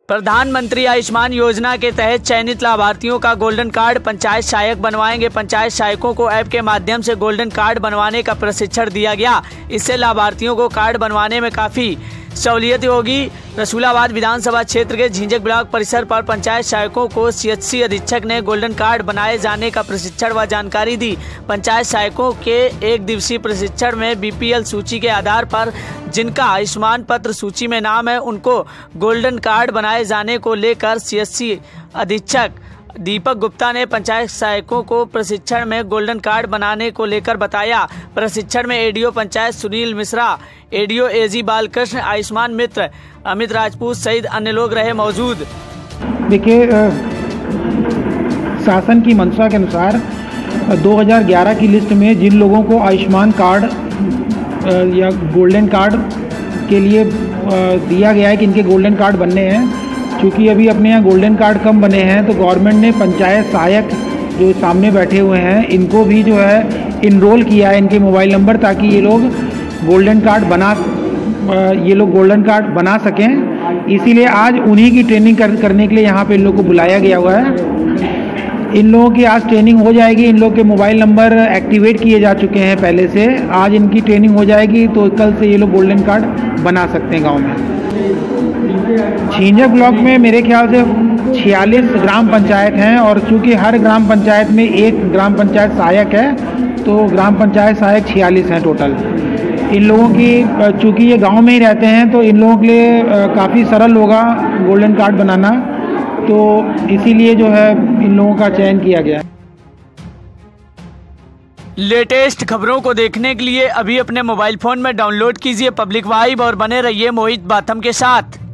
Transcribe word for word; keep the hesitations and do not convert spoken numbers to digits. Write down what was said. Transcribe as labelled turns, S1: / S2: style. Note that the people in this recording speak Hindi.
S1: प्रधानमंत्री आयुष्मान योजना के तहत चयनित लाभार्थियों का गोल्डन कार्ड पंचायत सहायक बनवाएंगे। पंचायत सहायकों को ऐप के माध्यम से गोल्डन कार्ड बनवाने का प्रशिक्षण दिया गया। इससे लाभार्थियों को कार्ड बनवाने में काफ़ी सहूलियत होगी। रसूलाबाद विधानसभा क्षेत्र के झिंझक ब्लॉक परिसर पर पंचायत सहायकों को सीएचसी अधीक्षक ने गोल्डन कार्ड बनाए जाने का प्रशिक्षण व जानकारी दी। पंचायत सहायकों के एक दिवसीय प्रशिक्षण में बीपीएल सूची के आधार पर जिनका आयुष्मान पत्र सूची में नाम है, उनको गोल्डन कार्ड बनाए जाने को लेकर सीएचसी अधीक्षक दीपक गुप्ता ने पंचायत सहायकों को प्रशिक्षण में गोल्डन कार्ड बनाने को लेकर बताया। प्रशिक्षण में ADO panchayat Sunil Mishra, ADO AG Balakrishna, Ayushman Mitra Amit Rajput सहित अन्य लोग रहे मौजूद।
S2: देखिए, शासन की मंशा के अनुसार दो हज़ार ग्यारह की लिस्ट में जिन लोगों को आयुष्मान कार्ड या गोल्डन कार्ड के लिए दिया गया है कि इनके गोल्डन कार्ड बनने हैं, क्योंकि अभी अपने यहाँ गोल्डन कार्ड कम बने हैं, तो गवर्नमेंट ने पंचायत सहायक जो सामने बैठे हुए हैं इनको भी जो है इनरोल किया है इनके मोबाइल नंबर, ताकि ये लोग गोल्डन कार्ड बना ये लोग गोल्डन कार्ड बना सकें। इसीलिए आज उन्हीं की ट्रेनिंग कर, करने के लिए यहाँ पे इन लोगों को बुलाया गया हुआ है। इन लोगों की आज ट्रेनिंग हो जाएगी। इन लोग के मोबाइल नंबर एक्टिवेट किए जा चुके हैं पहले से। आज इनकी ट्रेनिंग हो जाएगी तो कल से ये लोग गोल्डन कार्ड बना सकते हैं गाँव में। झिंझक ब्लॉक में मेरे ख्याल से छियालीस ग्राम पंचायत हैं, और चूँकि हर ग्राम पंचायत में एक ग्राम पंचायत सहायक है, तो ग्राम पंचायत सहायक छियालीस हैं टोटल। इन लोगों की, चूँकि ये गांव में ही रहते हैं, तो इन लोगों के लिए काफ़ी सरल होगा गोल्डन कार्ड बनाना, तो इसीलिए जो है इन लोगों का चयन किया गया।
S1: लेटेस्ट खबरों को देखने के लिए अभी अपने मोबाइल फोन में डाउनलोड कीजिए पब्लिक वाइब और बने रहिए मोहित बाथम के साथ।